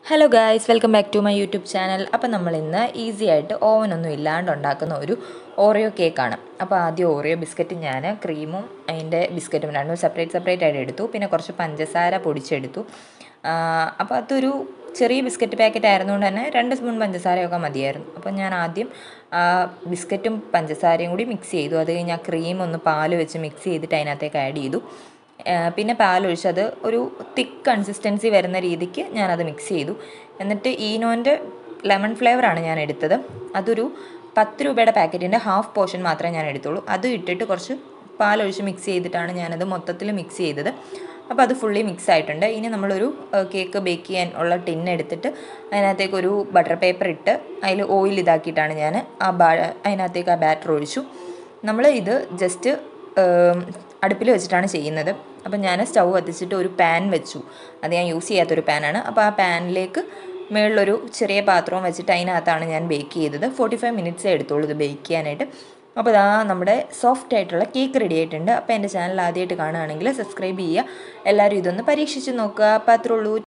Hello guys, welcome back to my YouTube channel. അപ്പോൾ നമ്മൾ ഇന്ന് ഈസി ആയിട്ട് ഓവനൊന്നും ഇല്ലാണ്ട് ഉണ്ടാക്കുന്ന ഒരു ഓറിയോ കേക്കാണ്. അപ്പോൾ ആദ്യം ഓറിയോ ബിസ്ക്കറ്റ് ഞാൻ ക്രീമും അതിൻ്റെ ബിസ്ക്കറ്റും രണ്ടും സെപ്പറേറ്റ് ആയിട്ട് എടുത്തു. പിന്നെ കുറച്ച് പഞ്ചസാര പൊടിച്ചെടുത്തു. അപ്പോൾ അതൊരു ചെറിയ ബിസ്ക്കറ്റ് പാക്കറ്റ് ആയിരുന്നുകൊണ്ട് തന്നെ 2 സ്പൂൺ പഞ്ചസാരയൊക്കെ മതിയായിരുന്നു. അപ്പോൾ ഞാൻ ആദ്യം ബിസ്ക്കറ്റും പഞ്ചസാരയും കൂടി മിക്സ് ചെയ്തു. അത് കഴിഞ്ഞ് ആ ക്രീം ഒന്ന് പാൽ വെച്ച് മിക്സ് ചെയ്തിട്ട് അതിനകത്തേക്ക് ആഡ് ചെയ്തു. പിന്നെ പാലൊഴിച്ചത് ഒരു തിക്ക് കൺസിസ്റ്റൻസി വരുന്ന രീതിക്ക് ഞാനത് മിക്സ് ചെയ്തു. എന്നിട്ട് ഈനോൻ്റെ ലെമൺ ഫ്ലേവറാണ് ഞാൻ എടുത്തത്. അതൊരു 10 രൂപയുടെ പാക്കറ്റിൻ്റെ ഹാഫ് പോർഷൻ മാത്രമേ ഞാൻ എടുത്തുള്ളൂ. അത് ഇട്ടിട്ട് കുറച്ച് പാലൊഴിച്ച് മിക്സ് ചെയ്തിട്ടാണ് ഞാനത് മൊത്തത്തിൽ മിക്സ് ചെയ്തത്. അപ്പോൾ അത് ഫുള്ളി മിക്സ് ആയിട്ടുണ്ട്. ഇനി നമ്മളൊരു കേക്ക് ബേക്ക് ചെയ്യാൻ ഉള്ള ടിൻ എടുത്തിട്ട് അതിനകത്തേക്കൊരു ബട്ടർ പേപ്പർ ഇട്ട് അതിൽ ഓയിൽ ഇതാക്കിയിട്ടാണ് ഞാൻ അതിനകത്തേക്ക് ആ ബാറ്റർ ഒഴിച്ചു. നമ്മൾ ഇത് ജസ്റ്റ് അടുപ്പിൽ വെച്ചിട്ടാണ് ചെയ്യുന്നത്. അപ്പം ഞാൻ സ്റ്റൗ കത്തിച്ചിട്ട് ഒരു പാൻ വെച്ചു. അത് ഞാൻ യൂസ് ചെയ്യാത്തൊരു പാനാണ്. അപ്പോൾ ആ പാനിലേക്ക് മുകളിലൊരു ചെറിയ പാത്രവും വെച്ചിട്ട് അതിനകത്താണ് ഞാൻ ബേക്ക് ചെയ്തത്. 45 മിനിറ്റ്സേ എടുത്തോളൂ ഇത് ബേക്ക് ചെയ്യാനായിട്ട്. അപ്പോൾ ഇതാ നമ്മുടെ സോഫ്റ്റ് ആയിട്ടുള്ള കേക്ക് റെഡി ആയിട്ടുണ്ട്. അപ്പോൾ എൻ്റെ ചാനൽ ആദ്യമായിട്ട് കാണുകയാണെങ്കിൽ സബ്സ്ക്രൈബ് ചെയ്യുക. എല്ലാവരും ഇതൊന്ന് പരീക്ഷിച്ച് നോക്കുക. അപ്പോൾ അത്രേ ഉള്ളൂ.